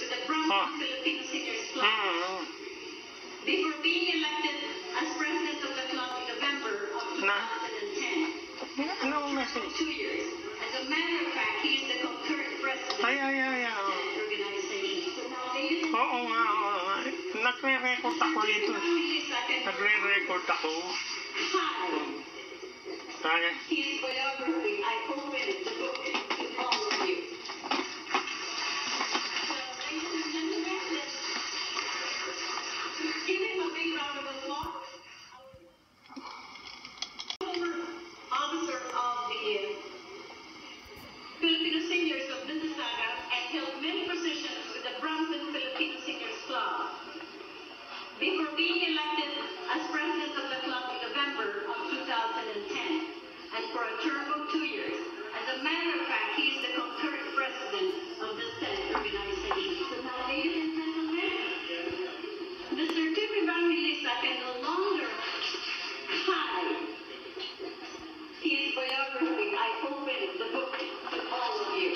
with the Brampton Filipino Singers Club. Before being elected as president of the club in November of 2010. Ano message? 2 years. As a matter of fact, he is the concurrent president of the organization. So now, ladies and Oo nga. Nagre-record ako dito. Nagre-record ako. Hi. His biography, I opened the book to all of you. So, ladies and gentlemen, let's give him a big round of applause. Officer of the Filipino Singers of Mississauga and held many positions with the Brampton Filipino Singers Club. Before being elected as president of the club in November of 2010, and for a term of 2 years. As a matter of fact, he is the concurrent president of the said organization. So now, ladies and gentlemen, Mr. Tim Evangelista can no longer hide his biography. I opened the book to all of you.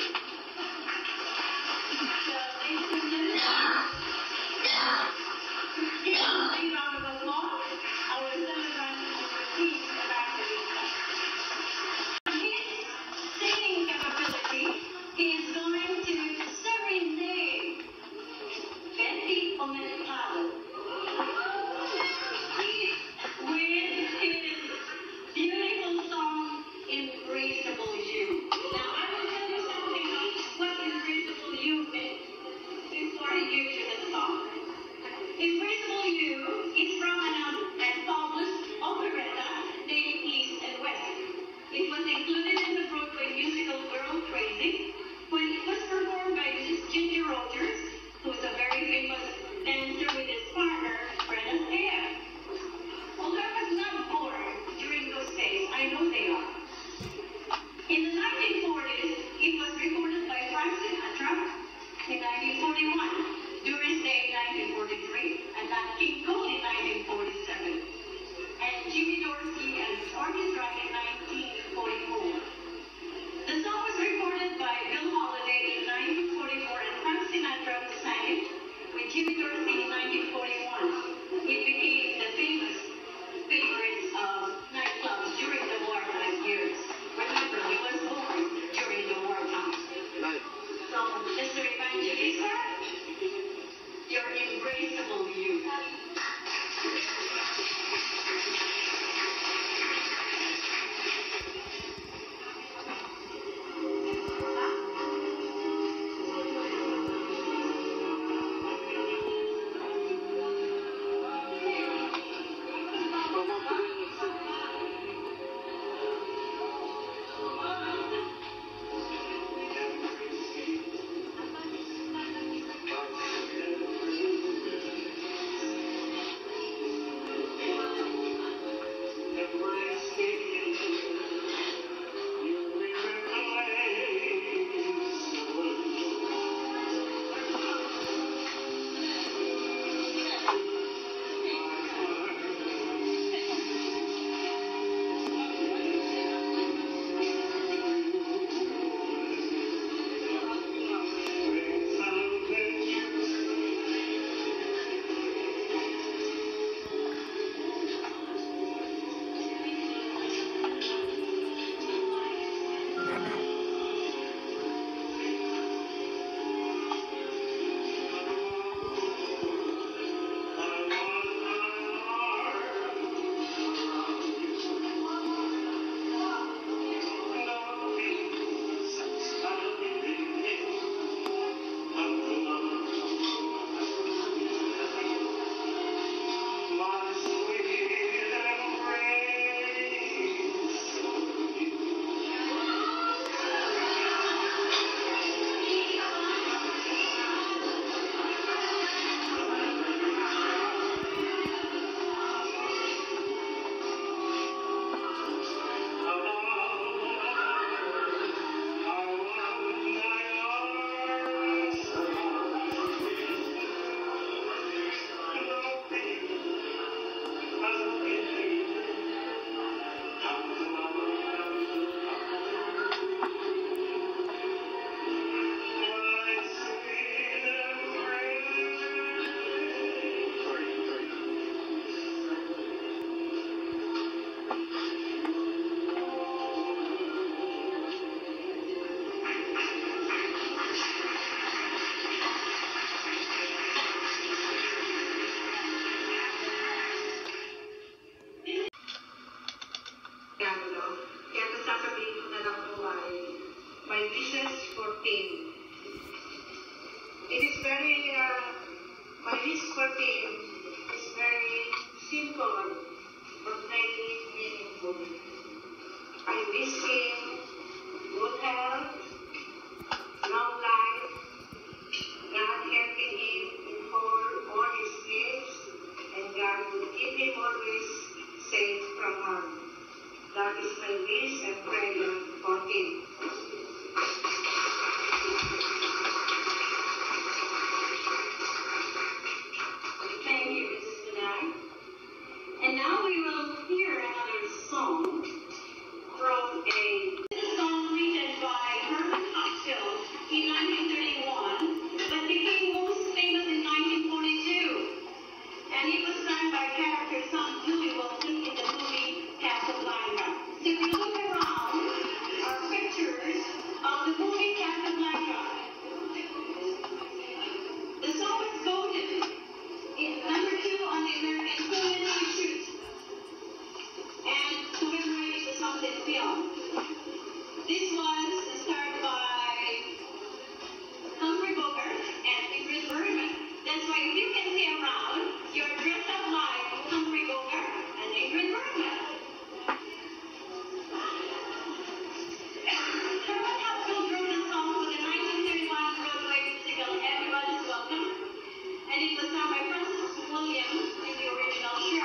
So, ladies and gentlemen, give him a big round of applause. Our celebrant is Steve Evangelista. Singing capability, he is going to serenade Betty Omentado with his beautiful song, Embraceable You. Now, I will tell you something what Embraceable You means before I give you the song. Embraceable You is from an published operetta named East and West. It was included in the Broadway musical Girl Crazy when it was performed by Mrs. Ginger Rogers, who is a very famous dancer with his partner, Fred Astaire. Although I was not born during those days, I know they are. In the 1940s, it was recorded by Frank Sinatra in 1941, Doris Day in 1943, and Nat King Cole in 1947, and Jimmy Dorsey and Orchestra in 1944. The song was recorded by Bill Holiday in 1944 and Frank Sinatra sang it with Jimmy Dorsey in 1941. It became the famous favorites of nightclubs during the wartime years. Remember, he was born during the wartime. So, Mr. Evangelista, your embraceable you. very, my wish for him is very simple but very meaningful. I wish him good health, long life, God helping him in all his needs, and God will keep him always safe from harm. That is my wish and prayer for him. Thank you, Mrs. Benai. And now we will hear another song from a song written by Herman Coxhill in 1931, but became most famous in 1942. And it was sung by character Sam Wilson in the movie Casablanca. So if you look around, are pictures of the movie Casablanca. The song was voted in number 2 on the American Film Institute and commemorates the Sunday film. This was starred by Humphrey Bogart and Ingrid Bergman. That's why if you can see around, you're dressed up like Humphrey Bogart and Ingrid Bergman. Herman Coxhill wrote the song for the 1931 Broadway musical Everybody's Welcome, and it was sung by Francis Williams in the original show.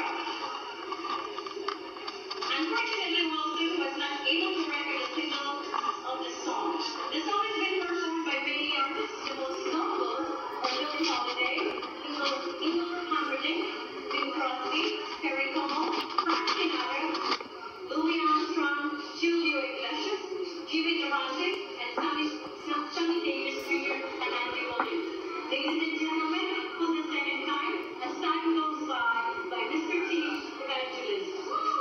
Unfortunately, Wilson was not able to record a single of the song. The song has been performed by many artists, the most notable are Billie Holiday, Ingrid Humperdinck, Bing Crosby, Perry Como, Frank Sinatra, Louis Armstrong, Julio Iglesias, Jimmy Durante, and Sammy Davis Jr. and Andy Williams. Ladies and gentlemen, for the second time, as time goes by Mr. T. Evangelista.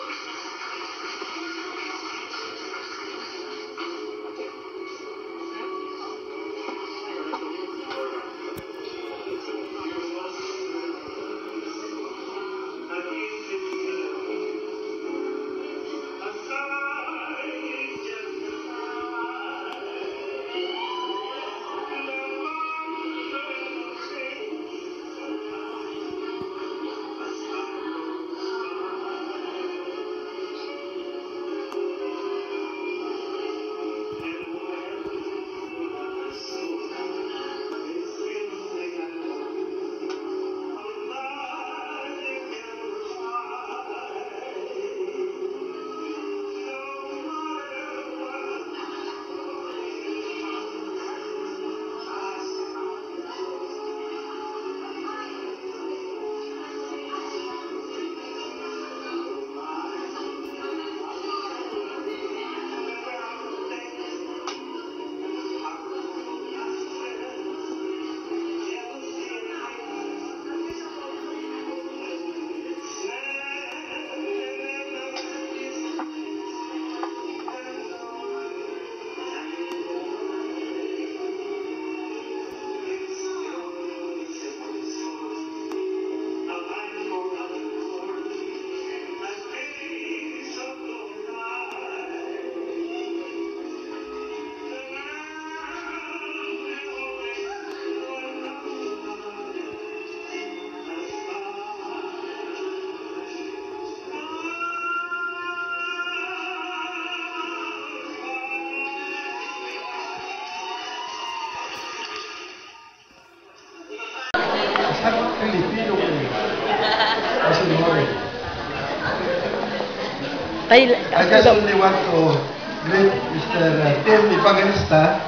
I just only want to greet Mr. Tim Evangelista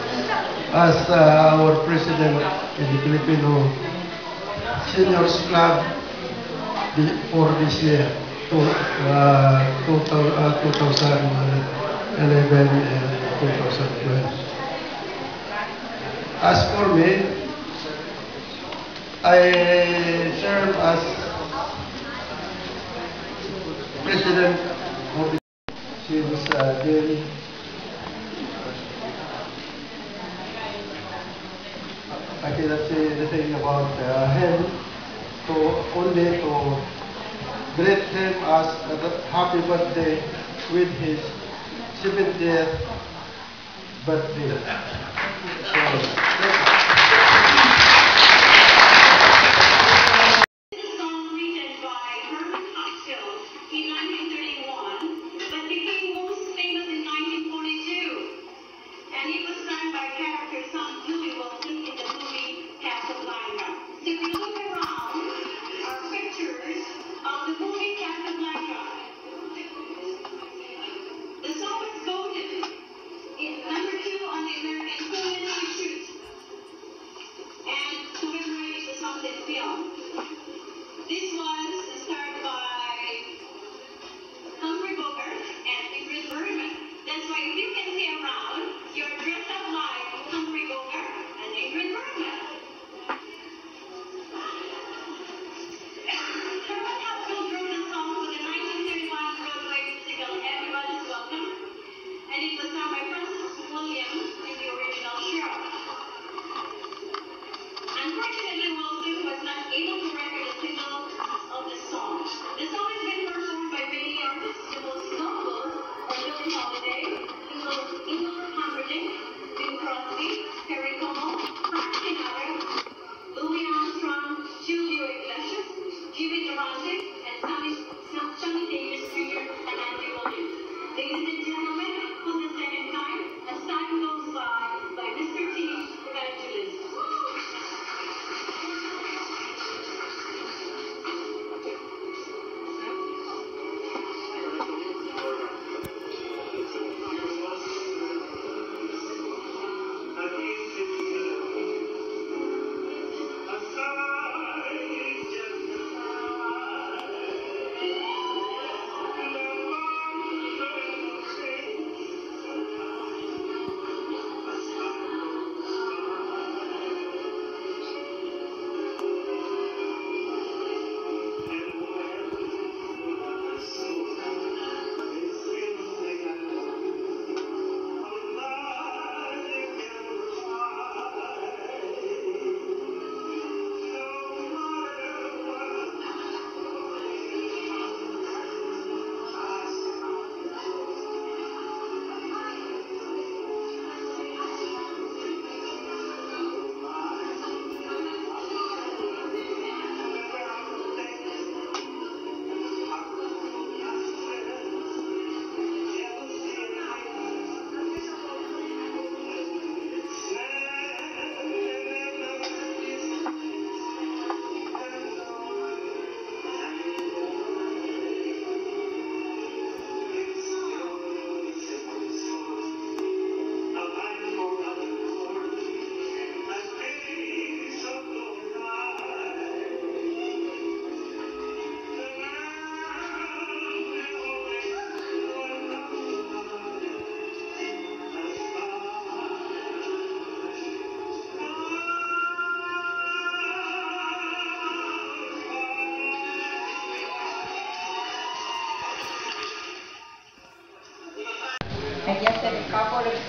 as our president in the Filipino Seniors Club for this year, 2011 and 2012. As for me, I serve as president of the since then. I cannot say anything about him, only to greet him as a happy birthday with his 70th birthday. So,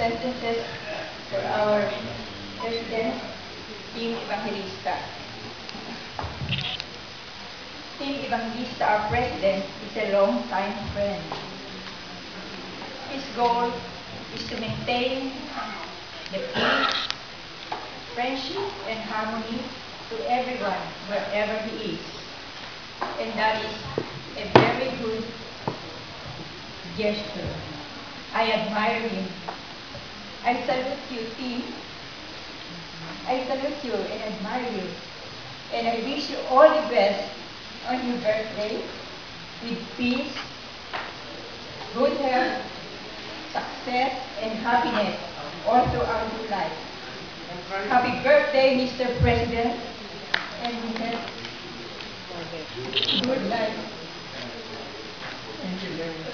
sentences for our President, Team Evangelista. Team Evangelista, our President, is a long-time friend. His goal is to maintain the peace, friendship, and harmony to everyone, wherever he is. And that is a very good gesture. I admire him. I salute you, team. I salute you and admire you. And I wish you all the best on your birthday with peace, good health, success, and happiness all throughout your life. Happy birthday, Mr. President, and good life. Thank you very much.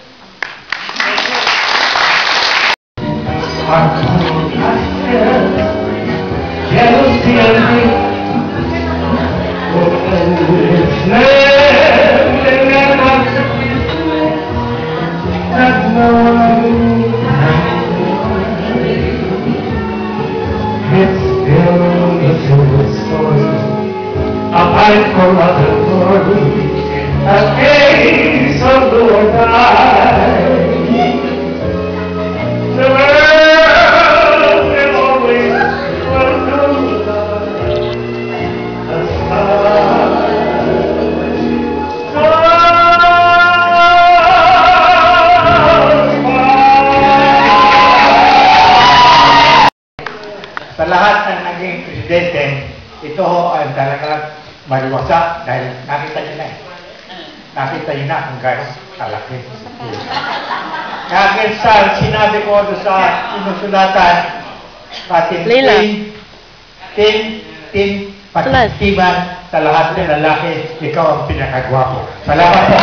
Jealousy and hate, that no one it's still the same story. A fight for other glory, a case of do or die. The world will always welcome a Sa lahat ng naging presidente, ito ang talagang maliwasa dahil nakita niyo na eh. Nakita niyo na kung gano'ng kalaki. Kaya sa sinabi ko sa sinusulatan, pagtitiban sa lahat ng lalaki, ikaw ang pinakagwapo. Salamat po.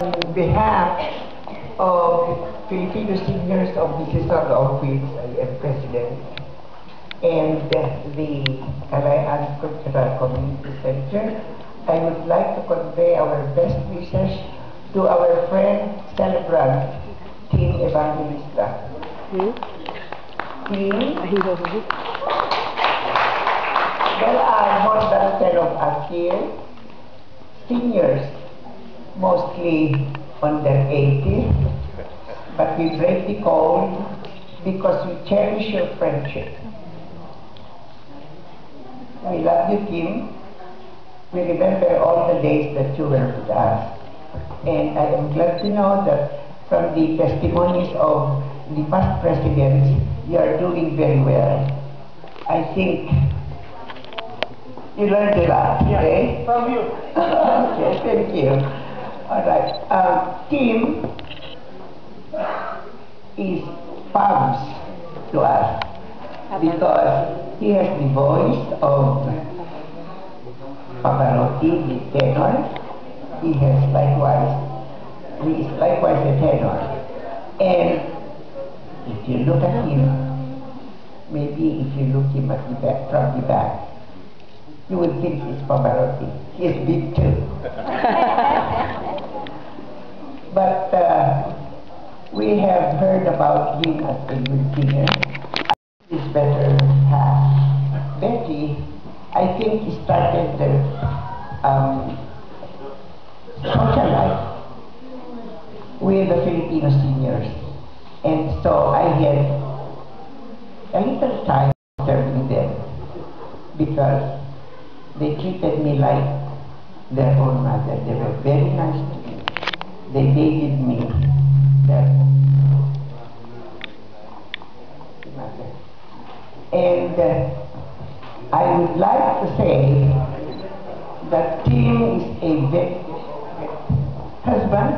On behalf of Filipino Seniors of Mississauga Office, I am President, and the Kalayaan Cultural Community Center, I would like to convey our best wishes to our friend, celebrant, Team Evangelista. Team, there are more than 10 of us here, seniors, mostly on their 80s, but we break the code because we cherish your friendship. We love you, Kim. We remember all the days that you were with us. And I am glad to know that from the testimonies of the past presidents, you are doing very well. I think you learned a lot, okay? From you. Okay, thank you. All right. Tim is Pabs to us because he has the voice of Pavarotti, the tenor. He is likewise a tenor. And if you look at him, maybe if you look him at the back, from the back, you would think he's Pavarotti. He's big too. But we have heard about him as a good singer. His better half, Betty, I think he started the social life with the Filipino seniors. And so I had a little time serving them because they treated me like their own mother. They were very nice to me. They gave me that mother. And I would like to say that Tim is a very husband,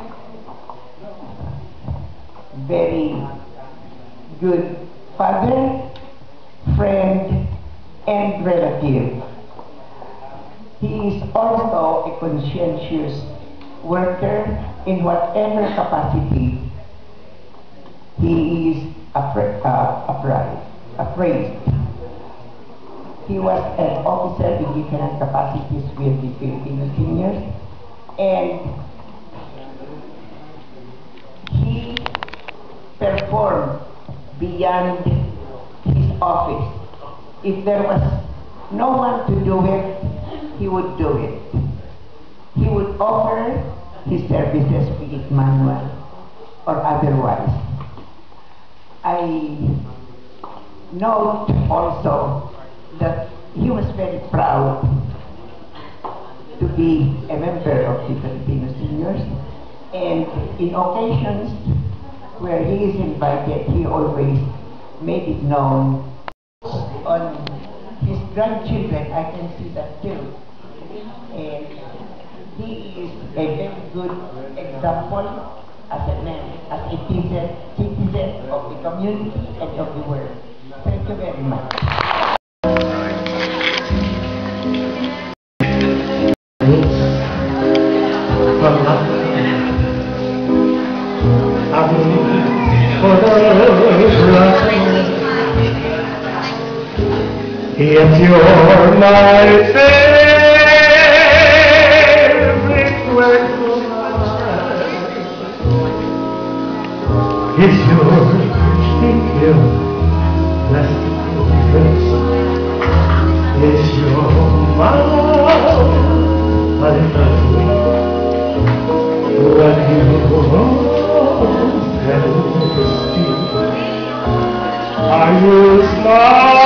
very good father, friend, and relative. He is also a conscientious worker in whatever capacity he is appraised. He was an officer in different capacities with the Filipino seniors, and he performed beyond his office. If there was no one to do it, he would do it. He would offer his services, be it manual or otherwise. I note also that he was very proud to be a member of the Filipino Seniors, and in occasions where he is invited, he always made it known. On his grandchildren, I can see that too. And he is a very good example as a man, as a citizen of the community and of the world. Thank you very much. If you're my favorite word is your blessed is your mouth what you are you smart?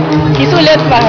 Kiss ulit pa.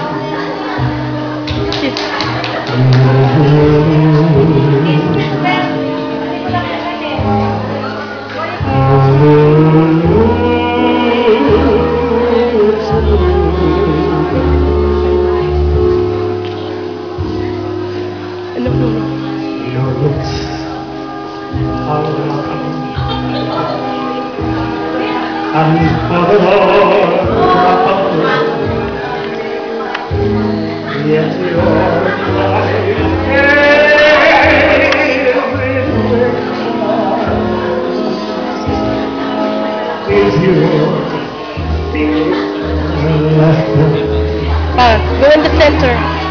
Go in the center.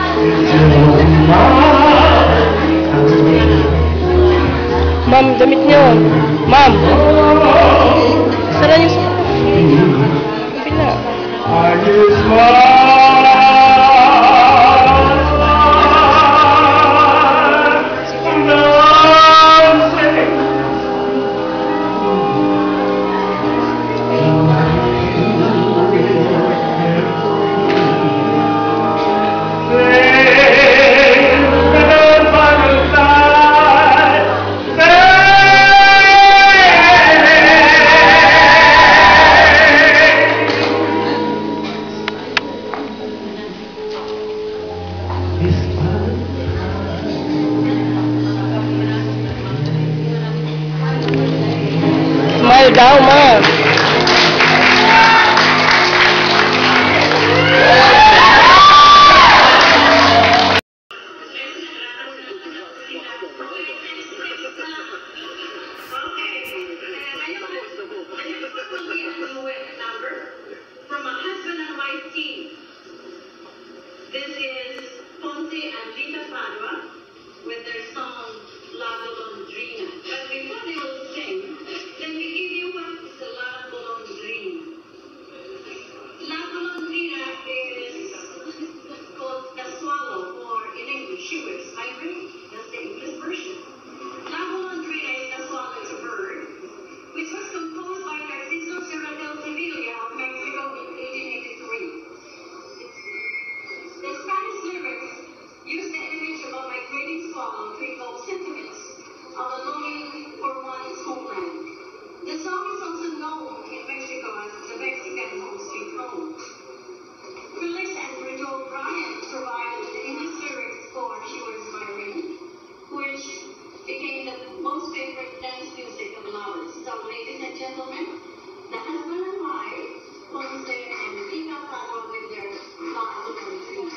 Ma'am, damit niyo. Ma'am. Sara niyo sa... Pila. Smile daw, ma'am. From a husband and wife team. This is Ponce and Lita Padua with their song La Golondrina. But before they will sing, let me give you what is the La Golondrina. La Golondrina is called the swallow, or in English, she wears migrate. That's the English version. La Golondrina is the swallow, is a bird, which was composed by Narciso Serra del Sevilla of Mexico in 1883. The Spanish lyrics use the image of a migrating swallow to evoke sentiments of a longing for one's homeland. The song is also known in Mexico as the Mexican Home Sweet Home. Felix and Brito O'Brien provided the English lyrics for She Wears My Ring, which became the most favorite dance music of lovers. So, ladies and gentlemen, the husband and wife, Ponce and Lita Padua with their La Golondrina.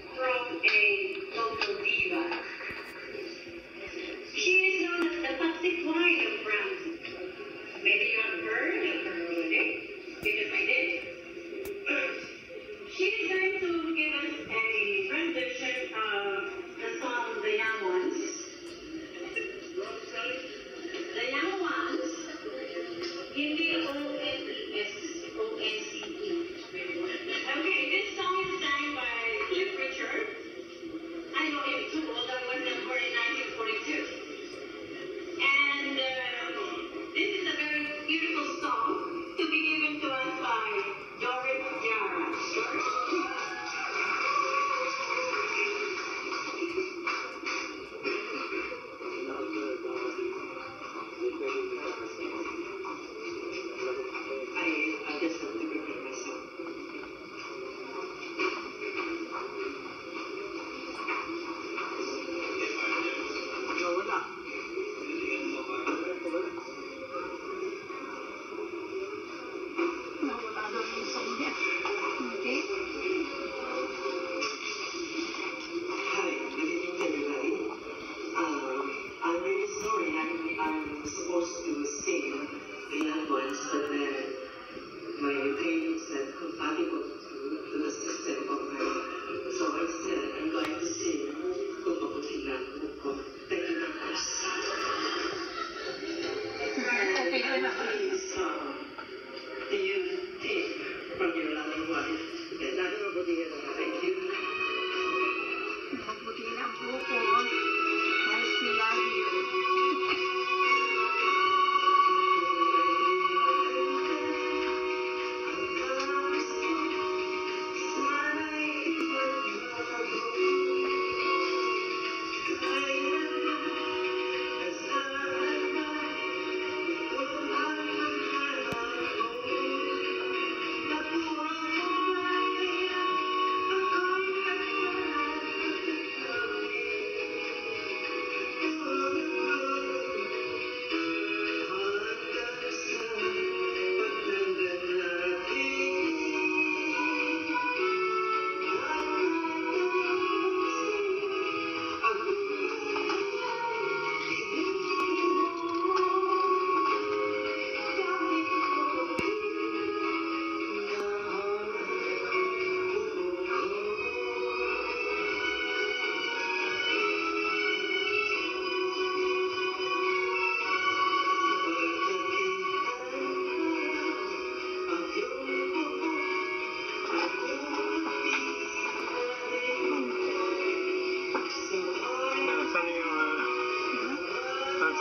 She is known as the Patsy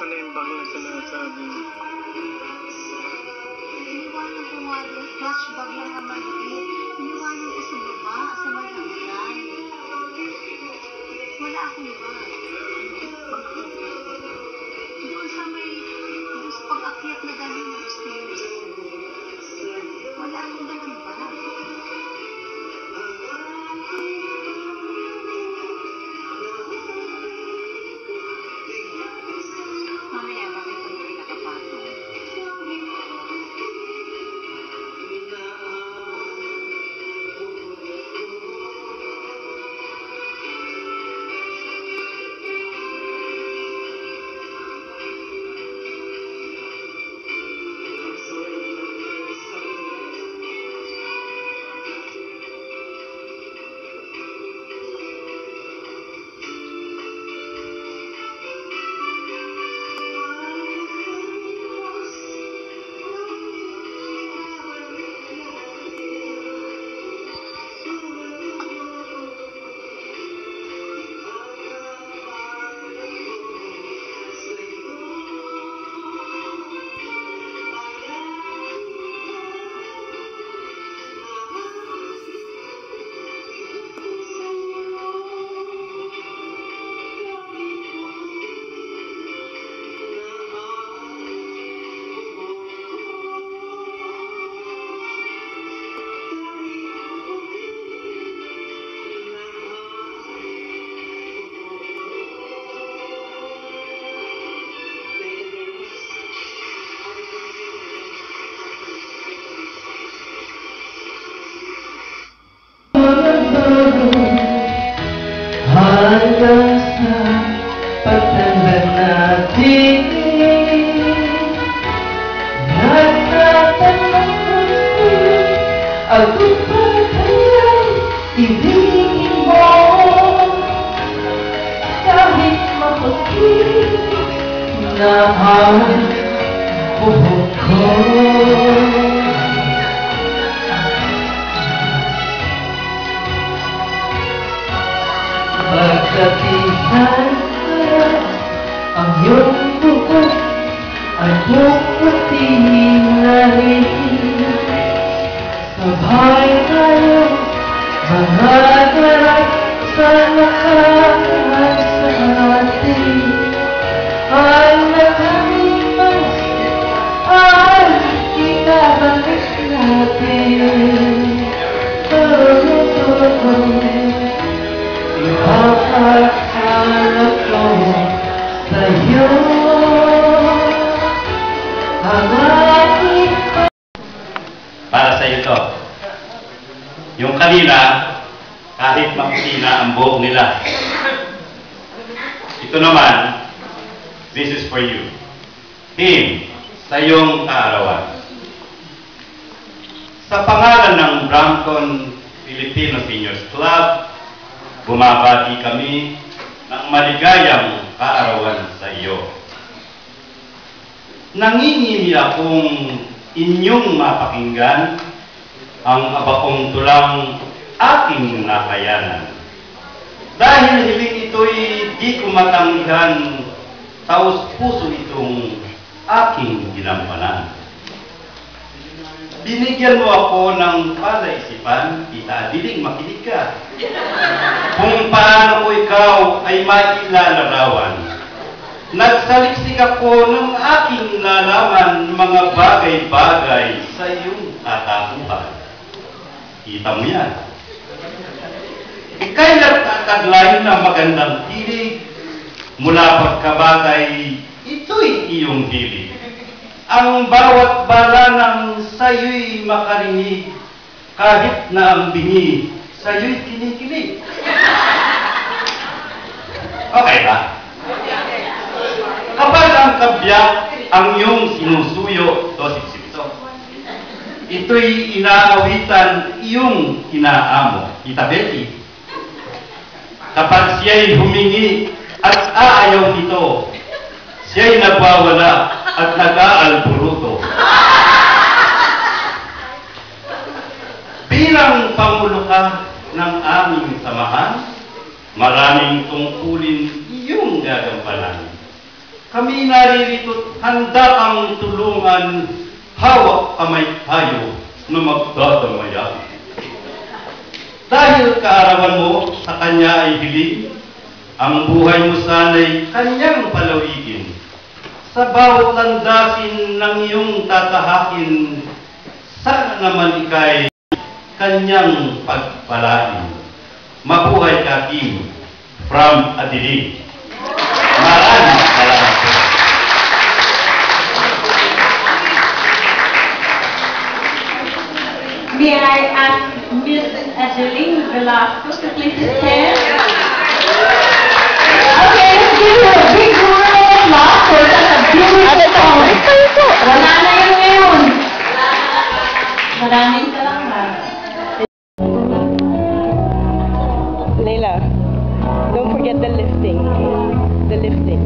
Ano yung bag na sinasabi? Iniwanan ko nga doon, flash bag lang na maliit. Iniwanan ko sa baba, sa malanggan. Wala akong bag. Doon sa may, doon sa pag-akyat na galing ng stairs. Wala akong dalang bag. Mamaya namin kung hindi nakapasok. Hanggang sa pagtanda natin, nagtatanong ko, ako pa kaya'y ibigin mo, kahit mapagkit na ang buhok ko. Pagkapihan ka, ang iyong buhok ay puputiin na rin. Sabay tayo, mga garat sa nakaraan sa atin. Ang nakalipas ay itabalik natin. Ipapaghanap ko sa'yo ang aking para sa iyo to. Yung kanina, kahit maputi na ang buhok nila. Ito naman, this is for you. Him, sa iyong kaarawan. Sa pangalan ng Brampton Filipino Seniors Club, bumabati kami ng maligayang kaarawan sa iyo. Nangingimi akong inyong mapakinggan ang abaong tulang aking nakayanan. Dahil hiling ito'y di ko matanggihan, taos puso itong aking ginampanan. Binigyan mo ako ng palaisipan, Tita Adiling, makinig ka. Kung paano ko ikaw ay mailalarawan. Nagsaliksik ako ng aking lalaman mga bagay-bagay sa iyong katakuhan. Kita mo yan. Ika'y nagtataglay ng magandang hilig, mula pagkabatay, ito'y iyong hilig. Ang bawat balanang sa'yo'y makarinig, kahit na ang bingi sa'yo'y kinikilig. Okay ba? Kapag ang kabyak ang iyong sinusuyo, sipsip-sipso, ito'y inaawitan iyong inaamo, Tita Betty. Kapag siya'y humingi at aayaw nito, siya'y nagwawala at nag-aalburuto. Bilang pangulo ka ng aming samahan, maraming tungkulin iyong gagampanan. Kami naririto't handa kang tulungan, hawak kamay tayo na magdadamayan. Dahil kaarawan mo sa Kanya ay hiling, ang buhay mo sana'y Kanyang palawigin. Sa bawat landasin ng iyong tatahakin, sana naman ika'y Kanyang pagpalain. Mabuhay ka, King, from Adilig. Maraming salamat po. May I ask Miss Adeline Velasco to please stand? Okay, let's give her a big round of applause for such a beautiful song. Wala na yun ngayon. Maraming salamat. Leila, don't forget the lifting. The lifting.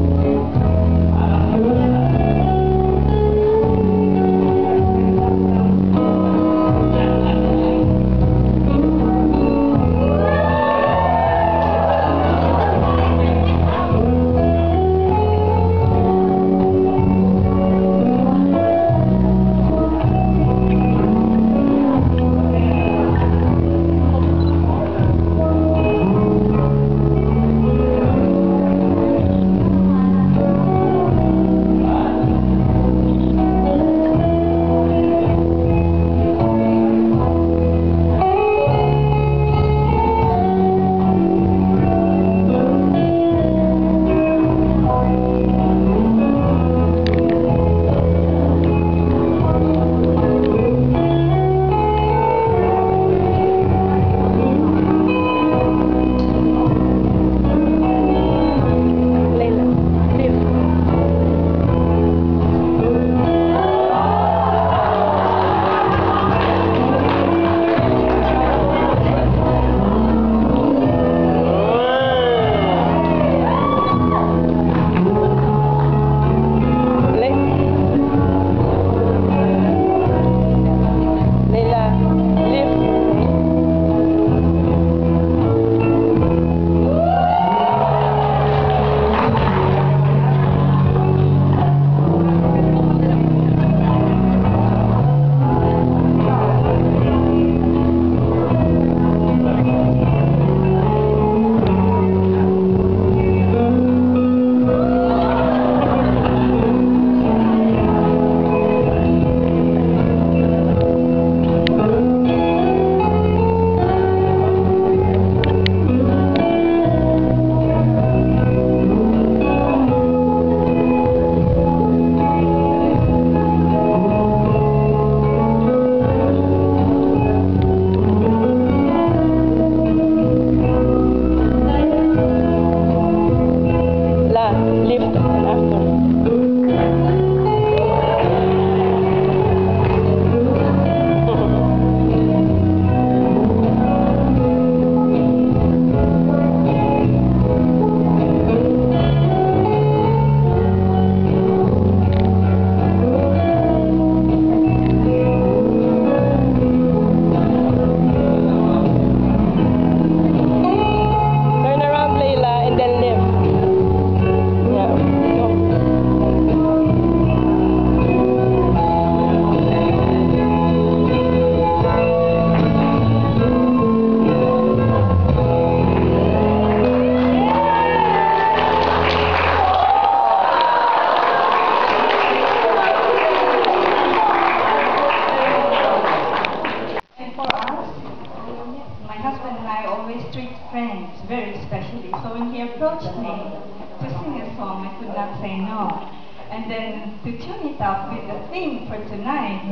And then to tune it up with the theme for tonight,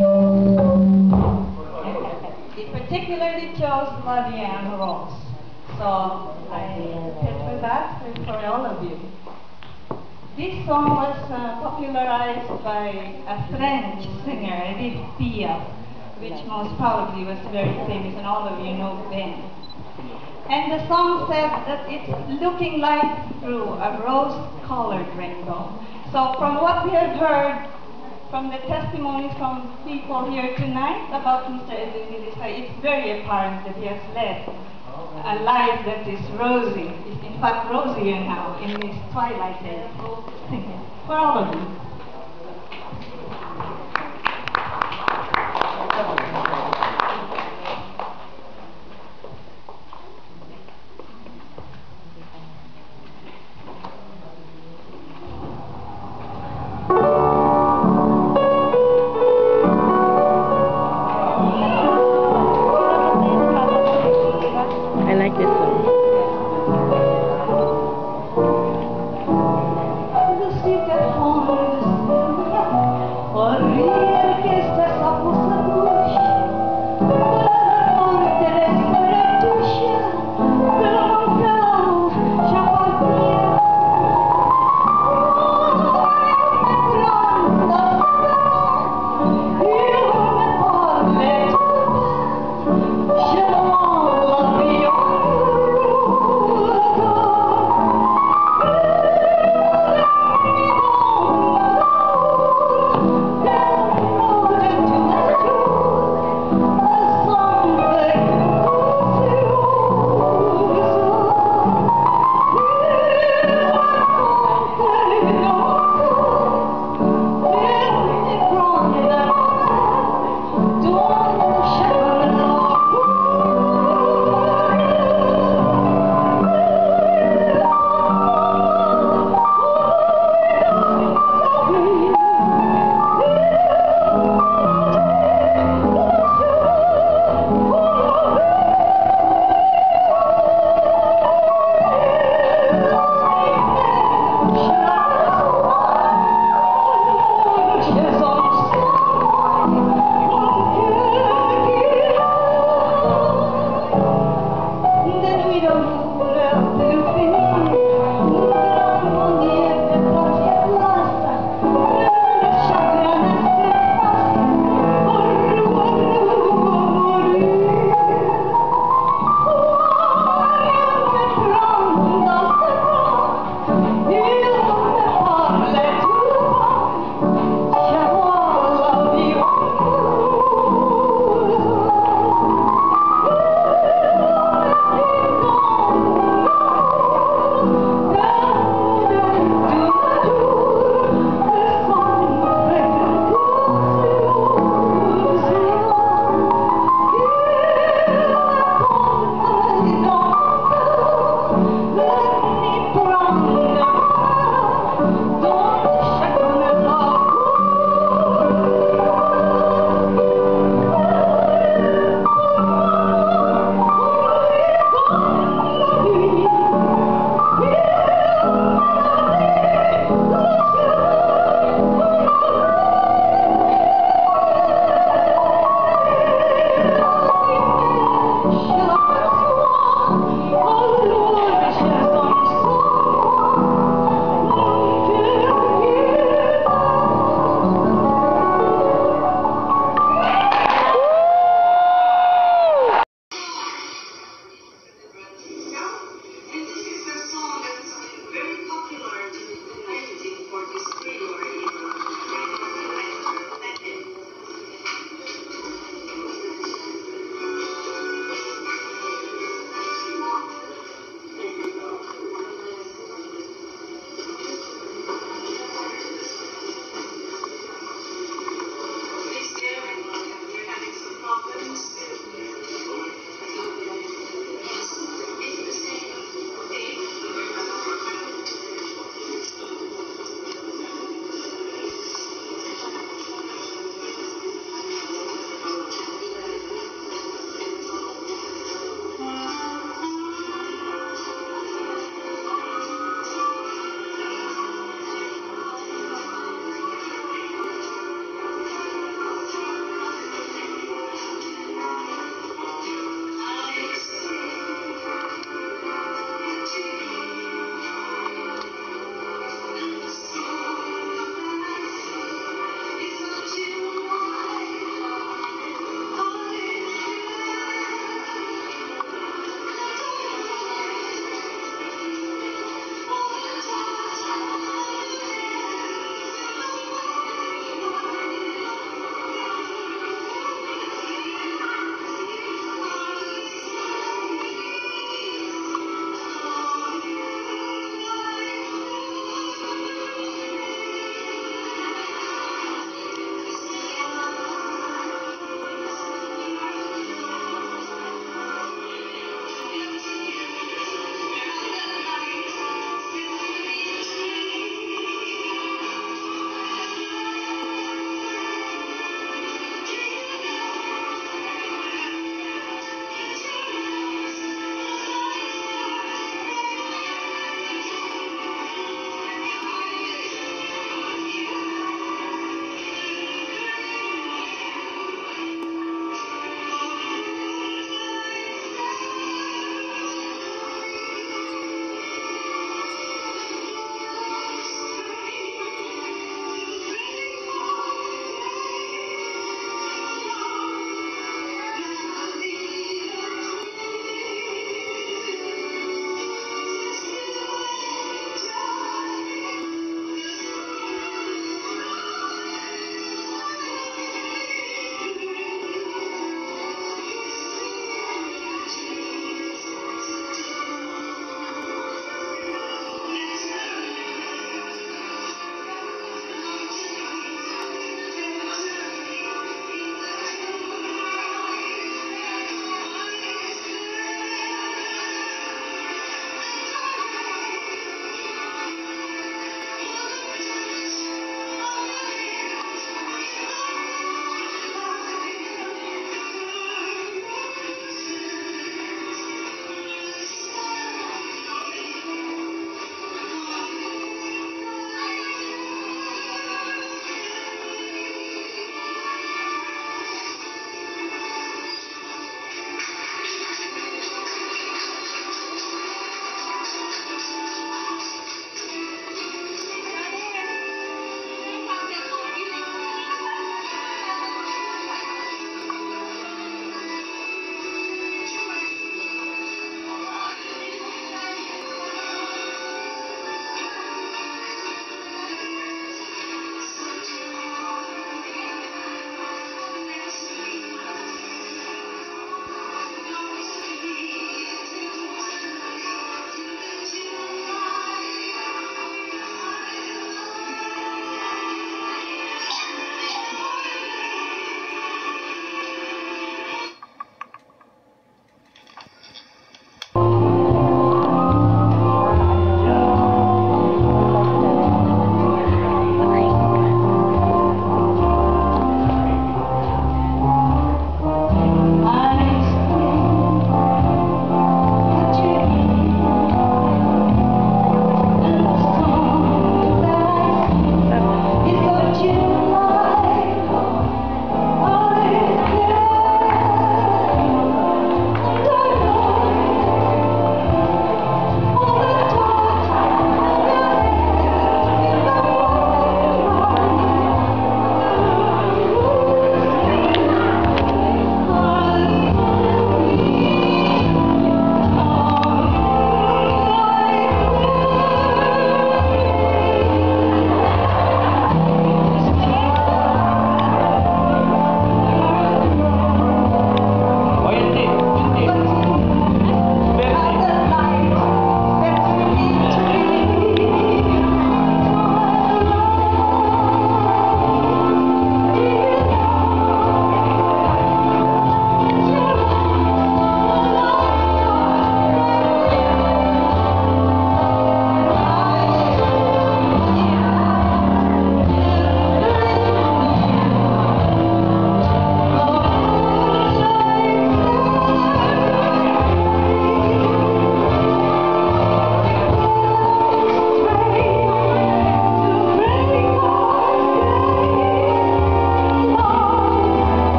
it particularly chose La Vie en Rose. So I set for that for all of you. This song was popularized by a French singer, Edith Piaf, which most probably was very famous, and all of you know Ben. And the song said that it's looking like through a rose-colored rainbow. So from what we have heard from the testimonies from people here tonight about Mr. Evangelista, it's very apparent that he has led a life that is rosy, in fact rosier now in this twilight age. For all of you.